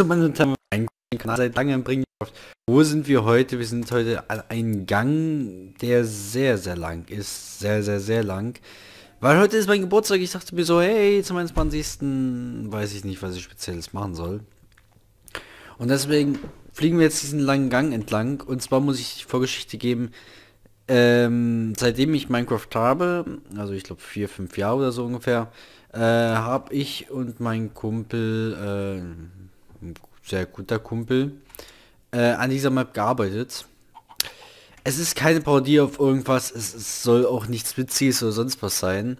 meine Damen und Herren, ein Kanal seit langem bringen. Wo sind wir heute? Wir sind heute an einem Gang, der sehr, sehr lang ist. Sehr, sehr, sehr lang. Weil heute ist mein Geburtstag. Ich dachte mir so, hey, zum 21. weiß ich nicht, was ich Spezielles machen soll. Und deswegen fliegen wir jetzt diesen langen Gang entlang. Und zwar muss ich Vorgeschichte geben. Seitdem ich Minecraft habe, also ich glaube 4, 5 Jahre oder so ungefähr, habe ich und mein Kumpel, ein sehr guter Kumpel, an dieser Map gearbeitet. Es ist keine Parodie auf irgendwas, es soll auch nichts Witziges oder sonst was sein.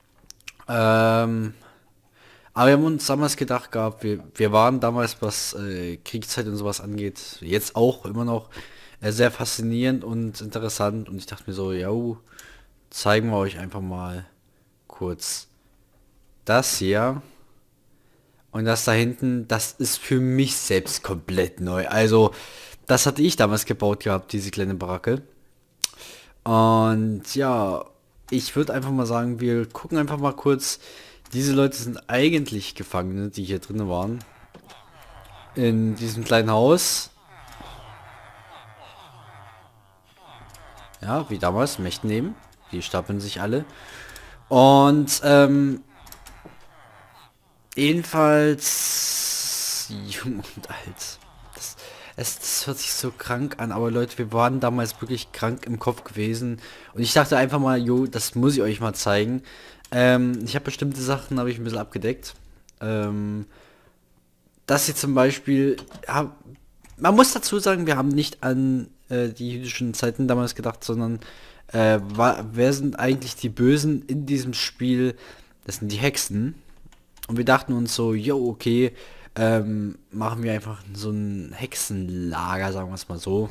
Aber wir haben uns damals gedacht gehabt, wir waren damals, was Kriegszeit und sowas angeht, jetzt auch immer noch sehr faszinierend und interessant. Und ich dachte mir so, ja, zeigen wir euch einfach mal kurz das hier. Und das da hinten, das ist für mich selbst komplett neu. Also, das hatte ich damals gebaut gehabt, diese kleine Baracke. Und ja, ich würde einfach mal sagen, wir gucken einfach mal kurz. Diese Leute sind eigentlich Gefangene, die hier drinnen waren. In diesem kleinen Haus. Ja, wie damals, Mächten nehmen. Die stapeln sich alle. Und, jedenfalls jung und alt. Das hört sich so krank an, aber Leute, wir waren damals wirklich krank im Kopf gewesen. Und ich dachte einfach mal, jo, das muss ich euch mal zeigen. Ich habe bestimmte Sachen, habe ich ein bisschen abgedeckt. Das hier zum Beispiel, ja, man muss dazu sagen, wir haben nicht an die jüdischen Zeiten damals gedacht, sondern wer sind eigentlich die Bösen in diesem Spiel? Das sind die Hexen. Und wir dachten uns so, jo, okay, machen wir einfach so ein Hexenlager, sagen wir es mal so.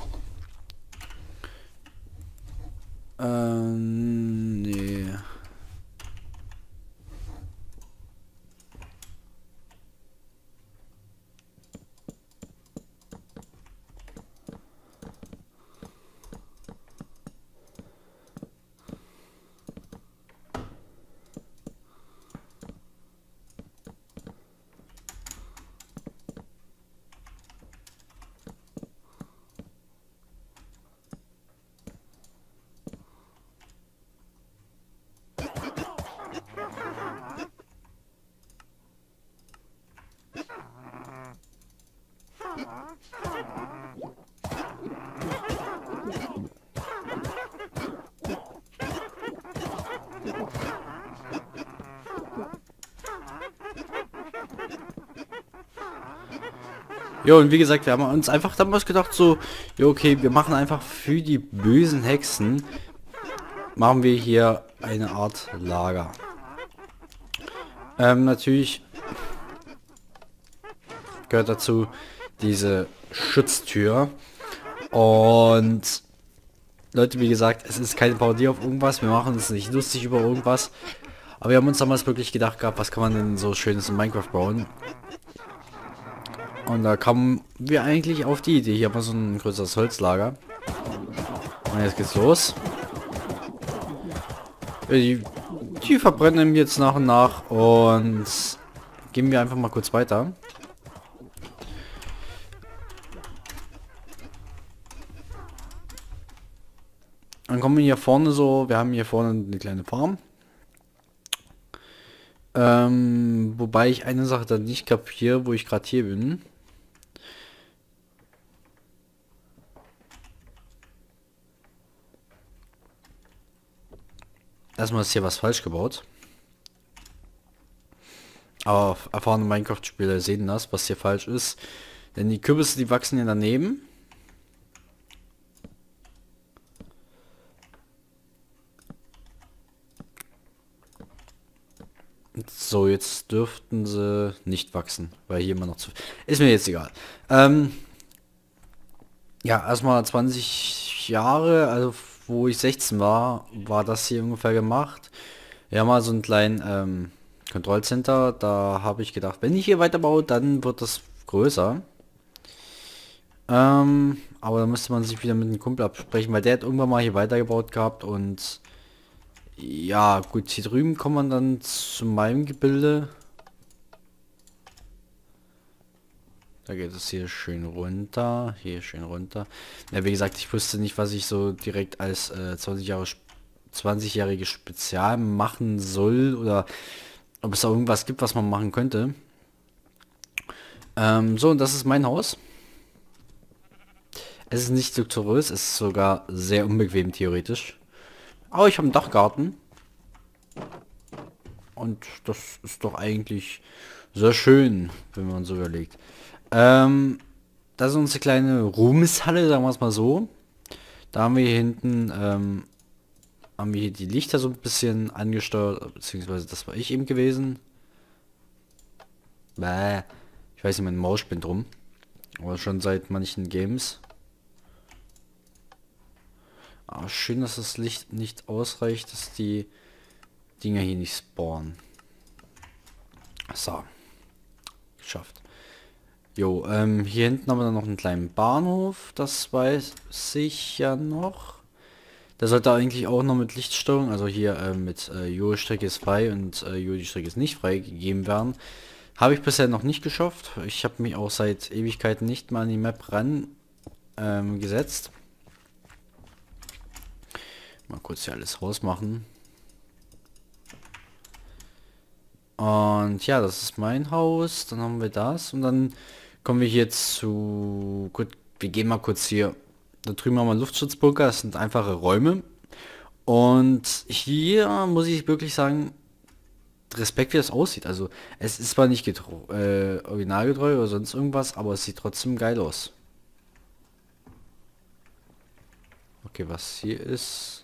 Nee. Ja, und wie gesagt, wir haben uns einfach damals gedacht so, ja okay, wir machen einfach für die bösen Hexen, machen wir hier eine Art Lager. Natürlich gehört dazu diese Schutztür. Und Leute, wie gesagt, es ist keine Parodie auf irgendwas, wir machen uns nicht lustig über irgendwas. Aber wir haben uns damals wirklich gedacht gehabt, was kann man denn so Schönes in Minecraft bauen? Und da kamen wir eigentlich auf die Idee, hier haben wir so ein größeres Holzlager. Und jetzt geht's los. Die verbrennen jetzt nach und nach und gehen wir einfach mal kurz weiter. Dann kommen wir hier vorne so, wir haben hier vorne eine kleine Farm. Wobei ich eine Sache dann nicht kapiere, wo ich gerade hier bin. Erstmal ist hier was falsch gebaut. Aber erfahrene Minecraft-Spieler sehen das, was hier falsch ist. Denn die Kürbisse, die wachsen hier daneben. So, jetzt dürften sie nicht wachsen, weil hier immer noch zu... Ist mir jetzt egal. Ja, erstmal 20 Jahre, also wo ich 16 war, war das hier ungefähr gemacht. Wir haben mal so einen kleinen Kontrollcenter, da habe ich gedacht, wenn ich hier weiterbaue, dann wird das größer. Aber da müsste man sich wieder mit dem Kumpel absprechen, weil der hat irgendwann mal hier weitergebaut gehabt und ja, gut, hier drüben kommt man dann zu meinem Gebilde. Da geht es hier schön runter. Hier schön runter. Ja, wie gesagt, ich wusste nicht, was ich so direkt als 20-jährige Spezial machen soll. Oder ob es da irgendwas gibt, was man machen könnte. So, und das ist mein Haus. Es ist nicht luxuriös, es ist sogar sehr unbequem theoretisch. Aber ich habe einen Dachgarten. Und das ist doch eigentlich sehr schön, wenn man so überlegt. Das ist unsere kleine Ruhmeshalle, sagen wir es mal so. Da haben wir hier hinten, haben wir hier die Lichter so ein bisschen angesteuert, beziehungsweise das war ich eben gewesen. Bäh. Ich weiß nicht, mein Maus spinnt rum. Aber schon seit manchen Games. Aber schön, dass das Licht nicht ausreicht, dass die Dinger hier nicht spawnen. So. Geschafft. Jo, hier hinten haben wir dann noch einen kleinen Bahnhof. Das weiß ich ja noch. Der sollte eigentlich auch noch mit Lichtsteuerung, also hier mit Jo-Strecke ist frei und Jo-Strecke ist nicht frei gegeben werden. Habe ich bisher noch nicht geschafft. Ich habe mich auch seit Ewigkeiten nicht mal an die Map ran gesetzt. Mal kurz hier alles rausmachen. Und ja, das ist mein Haus. Dann haben wir das. Und dann kommen wir hier zu... Gut, wir gehen mal kurz hier. Da drüben haben wir einen Luftschutzbunker. Das sind einfache Räume. Und hier muss ich wirklich sagen, Respekt, wie das aussieht. Also es ist zwar nicht originalgetreu oder sonst irgendwas, aber es sieht trotzdem geil aus. Okay, was hier ist...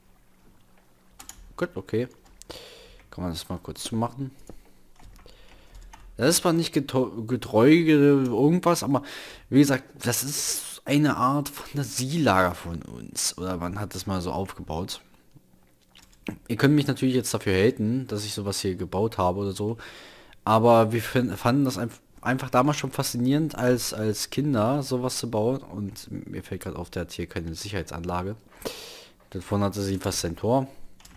Gut, okay. Kann man das mal kurz zu machen. Das ist zwar nicht getreu irgendwas, aber wie gesagt, das ist eine Art Fantasielager von uns. Oder man hat das mal so aufgebaut. Ihr könnt mich natürlich jetzt dafür haten, dass ich sowas hier gebaut habe oder so. Aber wir fanden das einfach damals schon faszinierend, als Kinder sowas zu bauen. Und mir fällt gerade auf, der hat hier keine Sicherheitsanlage. Da vorne hatte sie fast sein Tor.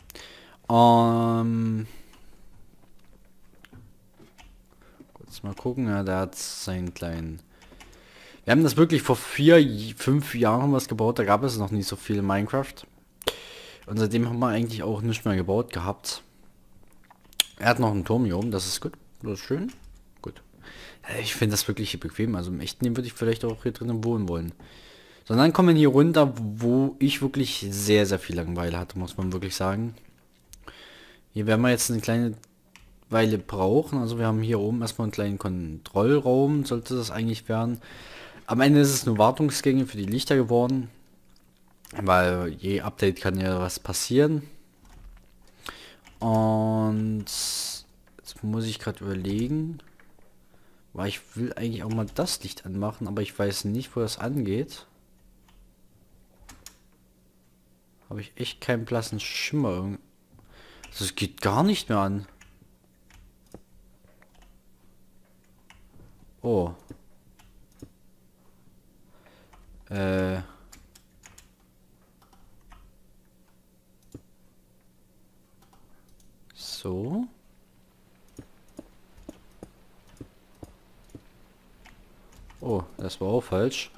Kurz mal gucken, ja, der hat seinen kleinen... Wir haben das wirklich vor 5 Jahren was gebaut, da gab es noch nicht so viel in Minecraft. Und seitdem haben wir eigentlich auch nicht mehr gebaut gehabt. Er hat noch einen Turm hier oben, das ist gut, das ist schön. Gut. Ich finde das wirklich bequem, also im echten Leben würde ich vielleicht auch hier drinnen wohnen wollen. So, dann kommen wir hier runter, wo ich wirklich sehr, sehr viel Langeweile hatte, muss man wirklich sagen. Hier werden wir jetzt eine kleine Weile brauchen. Also wir haben hier oben erstmal einen kleinen Kontrollraum, sollte das eigentlich werden. Am Ende ist es nur Wartungsgänge für die Lichter geworden. Weil je Update kann ja was passieren. Und jetzt muss ich gerade überlegen. Weil ich will eigentlich auch mal das Licht anmachen, aber ich weiß nicht, wo das angeht. Habe ich echt keinen blassen Schimmer. Das geht gar nicht mehr an. Oh. So. Oh, das war auch falsch.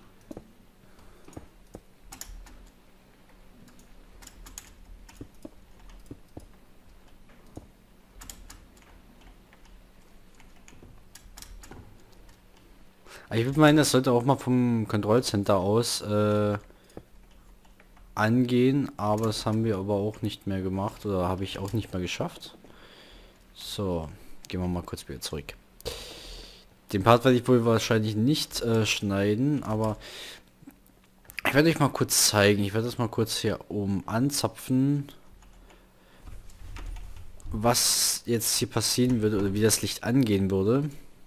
Ich würde meinen, das sollte auch mal vom Kontrollcenter aus angehen, aber das haben wir aber auch nicht mehr gemacht oder habe ich auch nicht mehr geschafft. So, gehen wir mal kurz wieder zurück. Den Part werde ich wohl wahrscheinlich nicht schneiden, aber ich werde euch mal kurz zeigen. Ich werde das mal kurz hier oben anzapfen, was jetzt hier passieren würde oder wie das Licht angehen würde.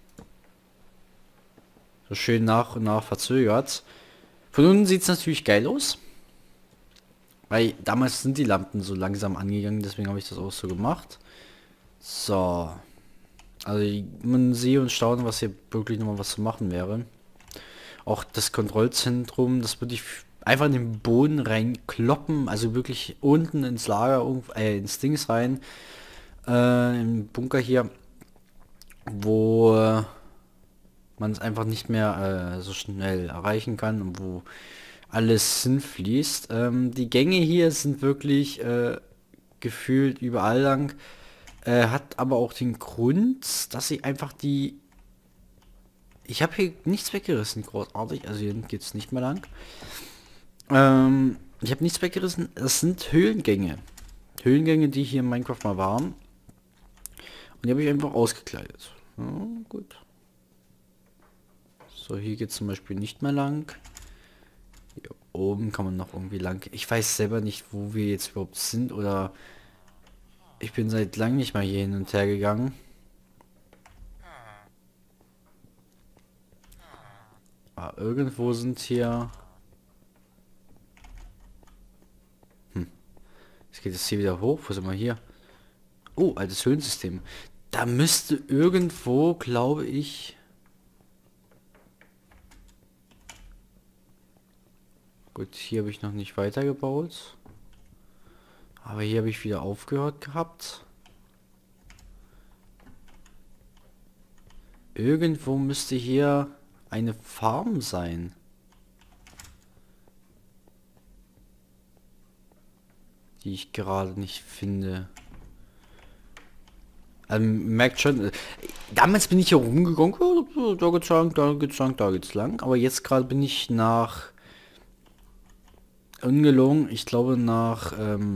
So schön nach und nach verzögert. Von unten sieht es natürlich geil aus. Weil damals sind die Lampen so langsam angegangen, deswegen habe ich das auch so gemacht. So. Also man sieht und staunt, was hier wirklich nochmal was zu machen wäre. Auch das Kontrollzentrum, das würde ich einfach in den Boden reinkloppen, also wirklich unten ins Lager, ins Dings rein. Im Bunker hier, wo man es einfach nicht mehr so schnell erreichen kann und wo alles hinfließt. Die Gänge hier sind wirklich gefühlt überall lang. Hat aber auch den Grund, dass sie einfach die... Ich habe hier nichts weggerissen, großartig. Also hier geht es nicht mehr lang. Ich habe nichts weggerissen. Es sind Höhlengänge. Höhlengänge, die hier in Minecraft mal waren. Und die habe ich einfach ausgekleidet. Ja, gut. So, hier geht es zum Beispiel nicht mehr lang. Hier oben kann man noch irgendwie lang. Ich weiß selber nicht, wo wir jetzt überhaupt sind. Oder ich bin seit langem nicht mal hier hin und her gegangen. Ah, irgendwo sind hier... Jetzt geht es hier wieder hoch. Wo sind wir hier? Oh, altes Höhlensystem. Da müsste irgendwo, glaube ich... Gut, hier habe ich noch nicht weitergebaut. Aber hier habe ich wieder aufgehört gehabt. Irgendwo müsste hier eine Farm sein. Die ich gerade nicht finde. Merkt schon, damals bin ich hier rumgegangen, oh, da geht's lang, da geht's lang, da geht's lang. Aber jetzt gerade bin ich nach, ungelogen, ich glaube nach,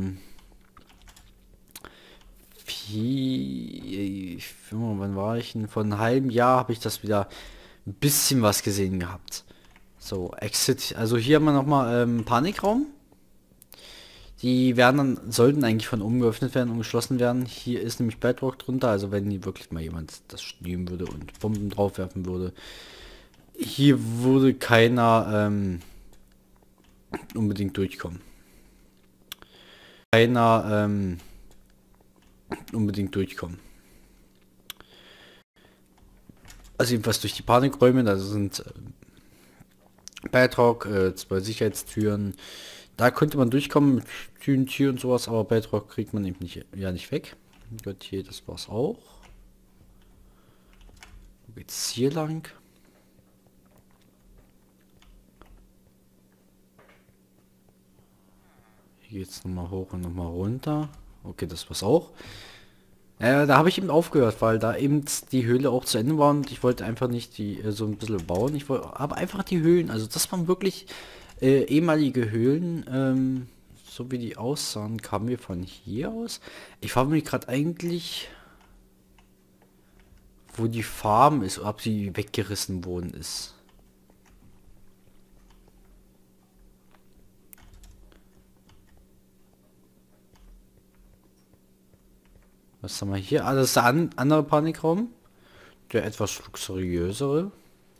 wann war ich denn? Vor einem halben Jahr habe ich das wieder ein bisschen was gesehen gehabt. So, Exit, also hier haben wir nochmal Panikraum. Die werden dann, sollten eigentlich von oben geöffnet werden und geschlossen werden. Hier ist nämlich Bedrock drunter, also wenn hier wirklich mal jemand das nehmen würde und Bomben drauf werfen würde. Hier würde keiner unbedingt durchkommen. Keiner unbedingt durchkommen. Also jedenfalls durch die Panikräume, da sind Bedrock, 2 Sicherheitstüren. Da könnte man durchkommen mit Tür und sowas, aber Bedrock kriegt man eben nicht, ja nicht weg. Gut, hier, das war's auch. Wo geht's hier lang? Hier geht's nochmal hoch und nochmal runter. Okay, das war's auch. Da habe ich eben aufgehört, weil da eben die Höhle auch zu Ende war und ich wollte einfach nicht die so ein bisschen bauen. Ich wollte aber einfach die Höhlen, also das waren wirklich ehemalige Höhlen, so wie die aussahen, kamen wir von hier aus. Ich frage mich gerade eigentlich, wo die Farm ist, ob sie weggerissen worden ist. Was haben wir hier? Ah, das ist der andere Panikraum. Der etwas luxuriösere.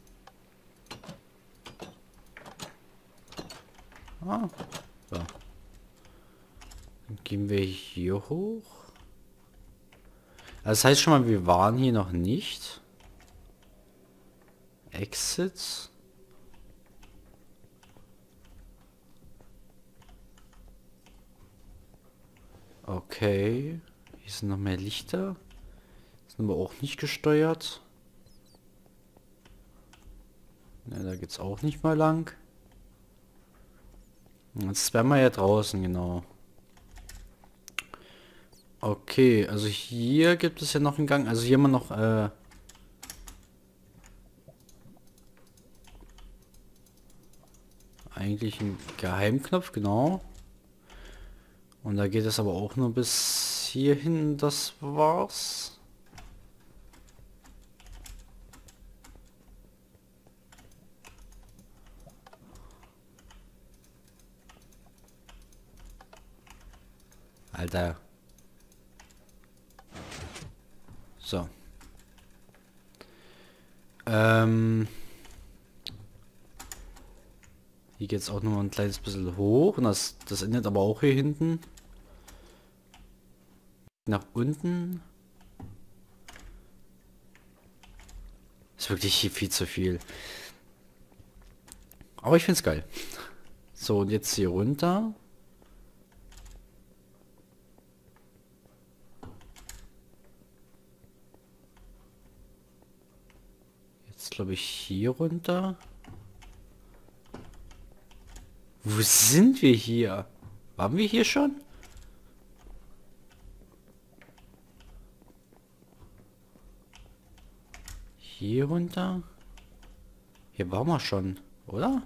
Ah, so. Dann gehen wir hier hoch. Das heißt schon mal, wir waren hier noch nicht. Exit. Okay. Hier sind noch mehr Lichter. Sind aber auch nicht gesteuert. Ja, da geht's auch nicht mal lang. Jetzt wären wir ja draußen, genau. Okay, also hier gibt es ja noch einen Gang. Also hier haben wir noch eigentlich einen Geheimknopf, genau. Und da geht es aber auch nur bis hierhin, das war's. Alter. So. Hier geht es auch nur ein kleines bisschen hoch und das endet aber auch hier hinten. Nach unten. Ist wirklich hier viel zu viel. Aber ich finde es geil. So, und jetzt hier runter. Jetzt glaube ich, hier runter. Wo sind wir hier? Waren wir hier schon? Hier runter? Hier waren wir schon, oder?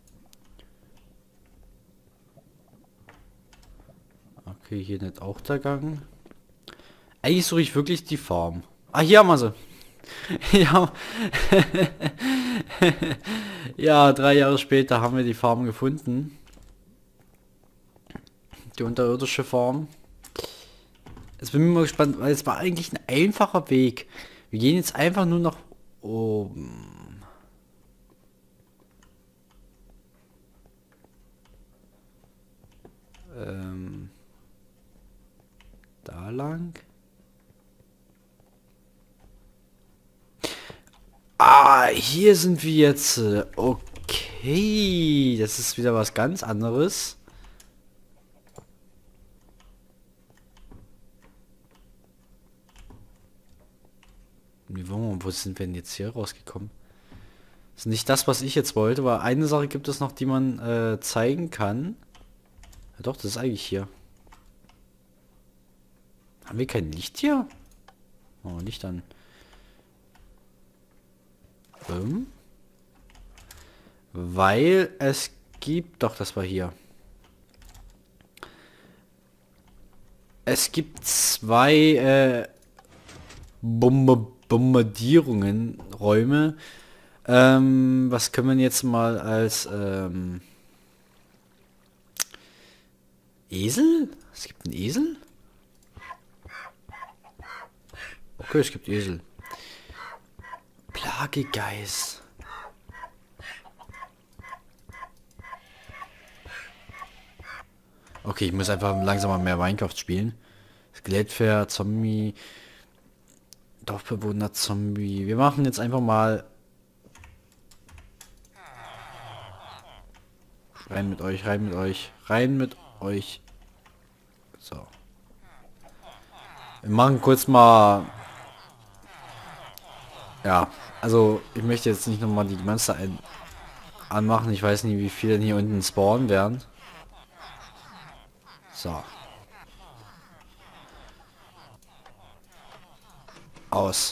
Okay, hier nicht auch der Gang. Eigentlich suche ich wirklich die Farm. Ah, hier haben wir sie. Ja. Ja, 3 Jahre später haben wir die Farm gefunden. Die unterirdische Farm. Jetzt bin ich mal gespannt, weil es war eigentlich ein einfacher Weg. Wir gehen jetzt einfach nur nach oben. Da lang. Ah, hier sind wir jetzt. Okay, das ist wieder was ganz anderes. Wo sind wir denn jetzt hier rausgekommen? Das ist nicht das, was ich jetzt wollte, weil eine Sache gibt es noch, die man zeigen kann. Ja doch, das ist eigentlich hier. Haben wir kein Licht hier? Oh, Licht an. Weil es gibt... Doch, das war hier. Es gibt 2 Bombardierungen, Räume. Was können wir jetzt mal als Esel? Es gibt einen Esel? Okay, es gibt Esel. Plagegeist. Okay, ich muss einfach langsam mal mehr Minecraft spielen. Skelettpferd, Zombie, Dorfbewohner, Zombie. Wir machen jetzt einfach mal... Rein mit euch, rein mit euch, rein mit euch. So. Wir machen kurz mal... Ja, also ich möchte jetzt nicht nochmal die Monster anmachen. Ich weiß nicht, wie viele denn hier unten spawnen werden. So. Aus.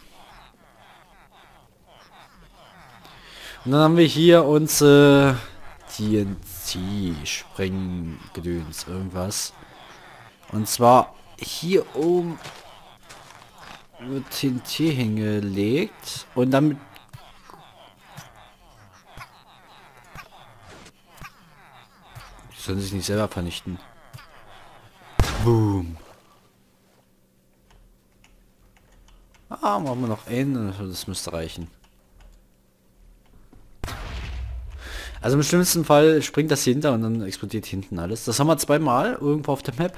Und dann haben wir hier unsere TNT-Sprenggedöns, irgendwas. Und zwar hier oben wird TNT hingelegt und damit sollen sich nicht selber vernichten. Boom. Ah, machen wir noch einen, das müsste reichen. Also im schlimmsten Fall springt das hier hinter und dann explodiert hinten alles. Das haben wir 2-mal irgendwo auf der Map.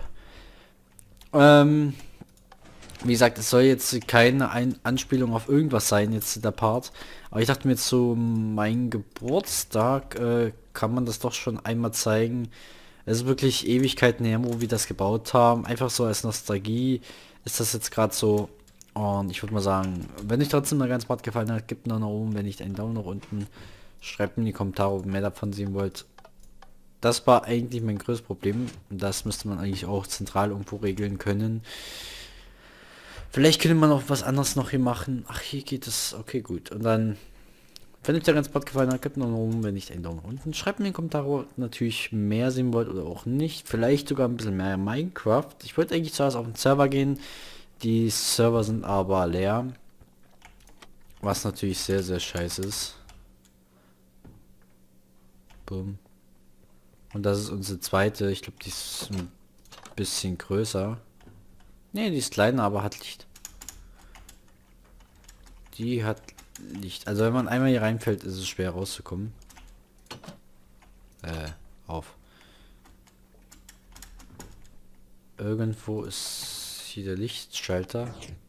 Wie gesagt, es soll jetzt keine Anspielung auf irgendwas sein, jetzt der Part. Aber ich dachte mir, zu meinem Geburtstag kann man das doch schon einmal zeigen. Es ist wirklich Ewigkeiten her, wo wir das gebaut haben. Einfach so als Nostalgie ist das jetzt gerade so. Und ich würde mal sagen, wenn euch trotzdem mal ganz Part gefallen hat, gebt einen Daumen nach oben, wenn nicht einen Daumen nach unten. Schreibt mir in die Kommentare, ob ihr mehr davon sehen wollt. Das war eigentlich mein größtes Problem. Das müsste man eigentlich auch zentral irgendwo regeln können. Vielleicht könnte man auch was anderes noch hier machen. Ach, hier geht es. Okay, gut. Und dann, wenn euch der ganze Part gefallen hat, gebt einen Daumen nach oben, wenn nicht einen Daumen nach unten. Schreibt mir in die Kommentare, ob ihr natürlich mehr sehen wollt oder auch nicht. Vielleicht sogar ein bisschen mehr Minecraft. Ich wollte eigentlich zuerst auf den Server gehen. Die Server sind aber leer. Was natürlich sehr, sehr scheiße ist. Boom. Und das ist unsere zweite. Ich glaube, die ist ein bisschen größer. Ne, die ist kleiner, aber hat Licht. Die hat Licht. Also wenn man einmal hier reinfällt, ist es schwer rauszukommen. Auf. Irgendwo ist hier der Lichtschalter.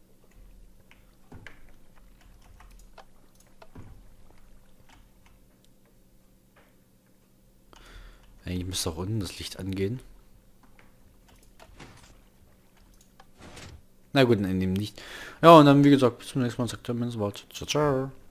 Eigentlich müsste auch unten das Licht angehen. Na gut, in dem nicht. Ja, und dann wie gesagt, bis zum nächsten Mal. Sagt der Mensch, ciao, ciao.